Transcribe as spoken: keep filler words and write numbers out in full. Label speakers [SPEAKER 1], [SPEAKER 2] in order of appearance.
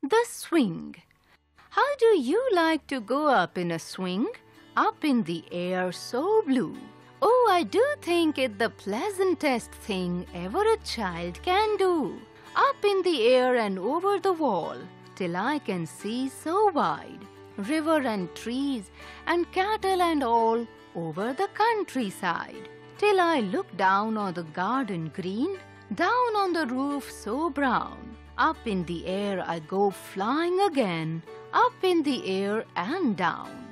[SPEAKER 1] The swing. How do you like to go up in a swing? Up in the air so blue. Oh, I do think it the pleasantest thing ever a child can do. Up in the air and over the wall, till I can see so wide. River and trees and cattle and all over the countryside. Till I look down on the garden green, down on the roof so brown. Up in the air I go flying again, up in the air and down.